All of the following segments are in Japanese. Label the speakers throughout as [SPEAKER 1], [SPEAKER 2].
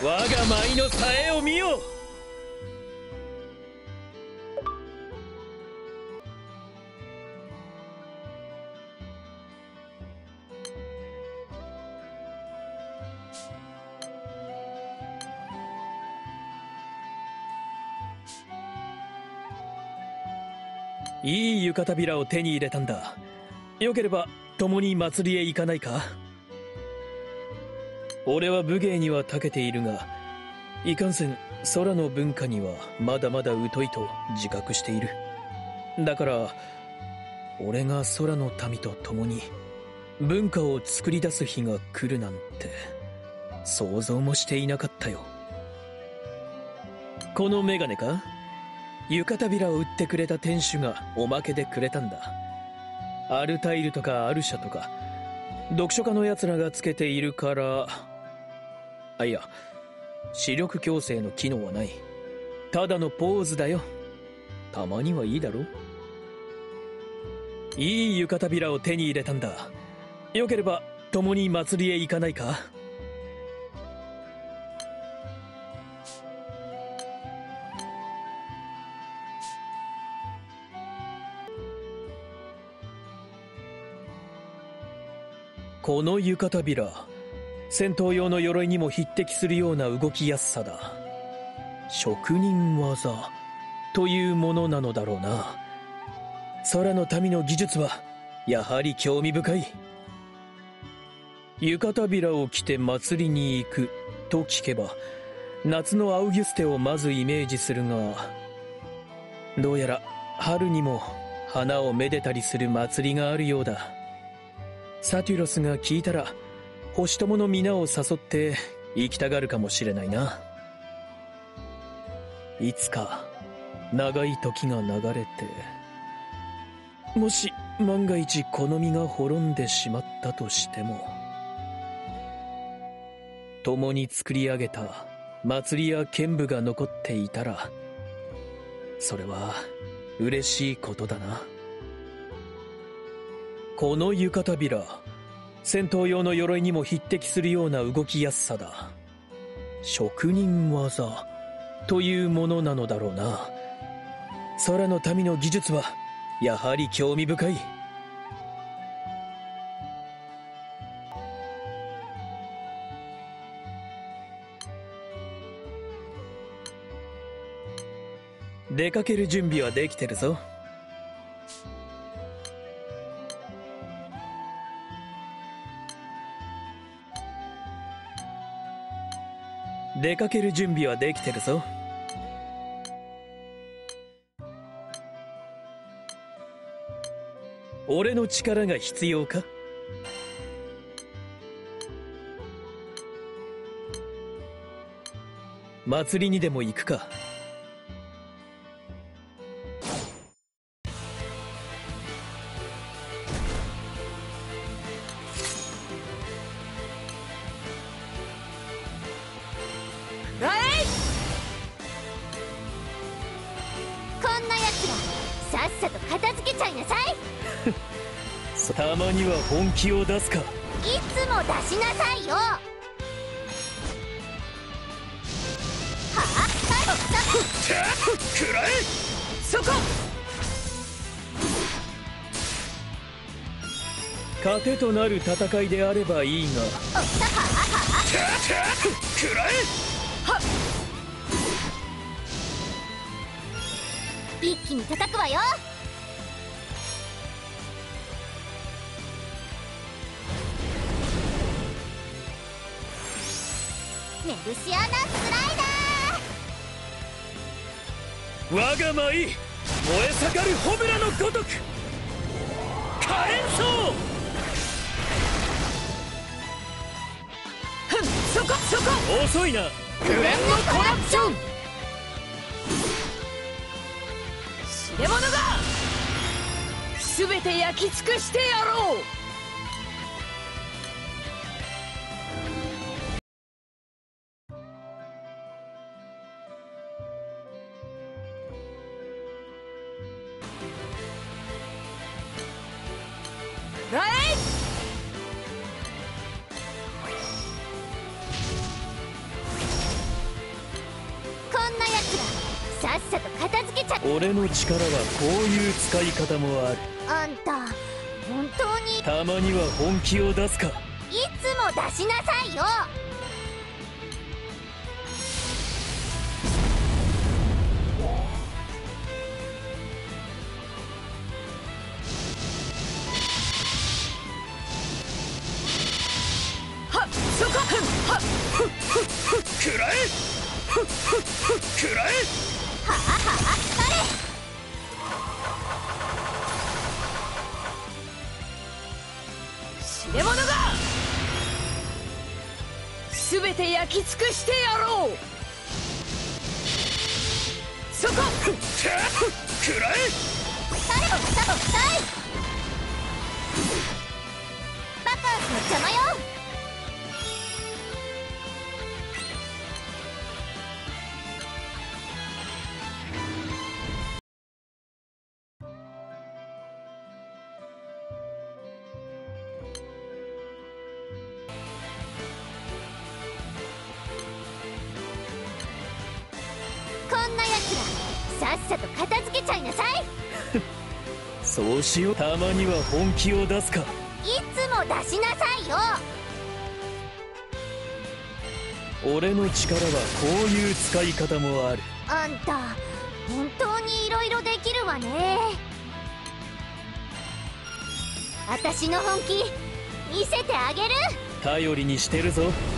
[SPEAKER 1] 我が舞のさえを見よ。いい浴衣びらを手に入れたんだ。よければ共に祭りへ行かないか。俺は武芸には長けているが、いかんせん空の文化にはまだまだ疎いと自覚している。だから俺が空の民と共に文化を作り出す日が来るなんて想像もしていなかったよ。このメガネか。浴衣びらを売ってくれた店主がおまけでくれたんだ。アルタイルとかアルシャとか読書家のやつらがつけているから。いや、視力矯正の機能はない。ただのポーズだよ。たまにはいいだろ。いい浴衣びらを手に入れたんだ。よければ共に祭りへ行かないか。この浴衣びら、戦闘用の鎧にも匹敵するような動きやすさだ。職人技というものなのだろうな。空の民の技術はやはり興味深い。浴衣びらを着て祭りに行くと聞けば、夏のアウギュステをまずイメージするが、どうやら春にも花をめでたりする祭りがあるようだ。サテュロスが聞いたら星友の皆を誘って行きたがるかもしれないな。いつか長い時が流れて、もし万が一この身が滅んでしまったとしても、共に作り上げた祭りや剣舞が残っていたら、それは嬉しいことだな。この浴衣びら、戦闘用の鎧にも匹敵するような動きやすさだ。職人技というものなのだろうな。空の民の技術はやはり興味深い。出かける準備はできてるぞ。出かける準備はできてるぞ。俺の力が必要か。祭りにでも行くか。たまには本気を出すか。い
[SPEAKER 2] つも出しなさいよ。はあ、
[SPEAKER 1] くらえ。
[SPEAKER 2] そこ。
[SPEAKER 1] 糧となる戦いであればいいが。くらえ。
[SPEAKER 2] はっ。一気に叩くわよ。メルシアナスライダー。
[SPEAKER 1] 我が舞、燃え盛るホムラのごとく火炎層。
[SPEAKER 2] そこそこ。
[SPEAKER 1] 遅いな。
[SPEAKER 2] クレンのコラプション。知れ者が全て焼き尽くしてやろう。
[SPEAKER 3] さっさと片付けちゃ。
[SPEAKER 1] 俺の力はこういう使い方もある。
[SPEAKER 3] あんた本当に
[SPEAKER 1] たまには本気を出すか。
[SPEAKER 3] いつも出しなさいよ。
[SPEAKER 2] はっそこはっ
[SPEAKER 1] くらえくらえ。
[SPEAKER 3] はあはあ誰
[SPEAKER 2] 知れ者が全て焼き尽くしてやろう。そこ
[SPEAKER 1] くらえ。
[SPEAKER 3] 誰をさとさいバカンスの邪魔よ。こんなやつらさっさと片付けちゃいなさい。
[SPEAKER 1] そうしよう。たまには本気を出すか。
[SPEAKER 3] いつも出しなさいよ。
[SPEAKER 1] 俺の力はこういう使い方もある。
[SPEAKER 3] あんた本当にいろいろできるわね。私の本気見せてあげる。
[SPEAKER 1] 頼りにしてるぞ。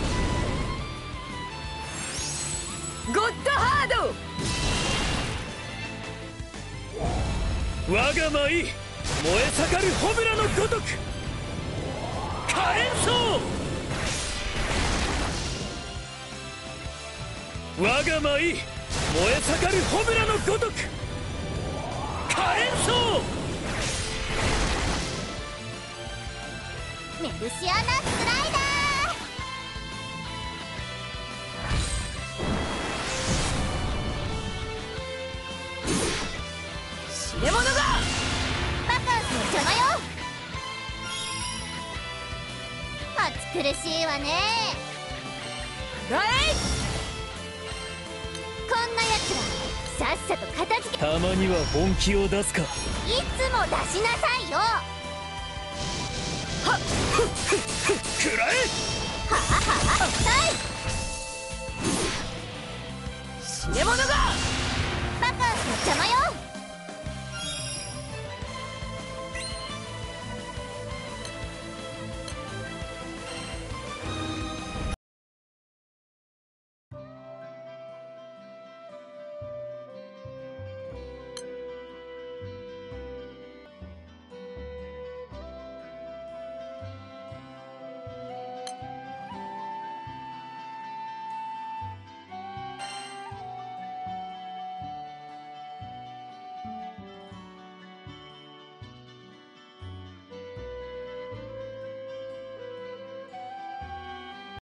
[SPEAKER 2] ゴッドハード。
[SPEAKER 1] 我が舞燃え盛るホムラのごとく火炎層。我が舞燃え盛るホムラのごとく火炎層。
[SPEAKER 3] メルシアナスライダー。
[SPEAKER 2] 知れ者が
[SPEAKER 3] バカンスの邪魔よ。暑苦しいわね。
[SPEAKER 2] らえ
[SPEAKER 3] こんなやつらさっさと片付け。
[SPEAKER 1] たまには本気を出すか。
[SPEAKER 3] いつも出しなさいよ。
[SPEAKER 1] くらえ。
[SPEAKER 3] はあはあさい
[SPEAKER 2] 知れ者が
[SPEAKER 3] バカンスの邪魔よ。